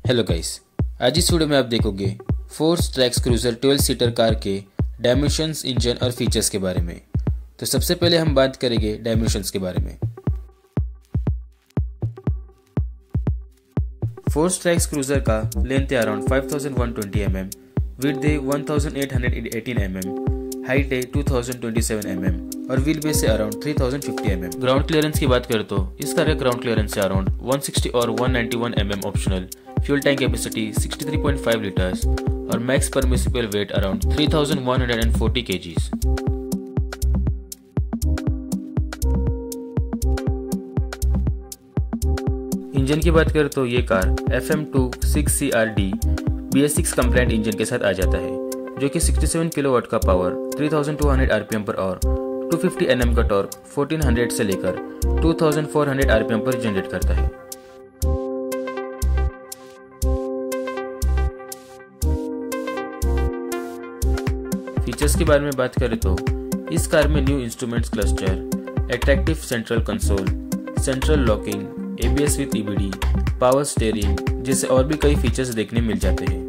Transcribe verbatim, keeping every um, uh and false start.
Hello guys, आज इस video में आप देखोगे Force Trax Cruiser twelve seater car के डायमेंशंस, इंजन और फीचर्स के बारे में। तो सबसे पहले हम बात करेंगे डायमेंशंस के बारे में। फोर्स ट्रैक्स क्रूजर का लेंथ है around five thousand one twenty M M, width है one thousand eight hundred eighteen M M, height है two thousand twenty seven M M और व्हील बेस है around three thousand fifty M M. Ground clearance की बात करें तो इस car का ग्राउंड क्लियरेंस है अराउंड वन सिक्सटी और one ninety one M M optional. Fuel tank capacity sixty three point five litres और max permissible weight around three thousand one hundred forty kgs. Engine की बात करें तो ये car F M two six C R D B S six compliant engine के साथ आ जाता है, जो कि सिक्सटी सेवन किलोवाट का power, three thousand two hundred RPM पर और टू फिफ्टी एन एम का टॉर्क फोर्टीन हंड्रेड से लेकर two thousand four hundred RPM पर जनरेट करता है। फीचर्स के बारे में बात करें तो इस कार में new instruments cluster, attractive central console, central locking, A B S with E B D, power steering जैसे और भी कई फीचर्स देखने मिल जाते हैं।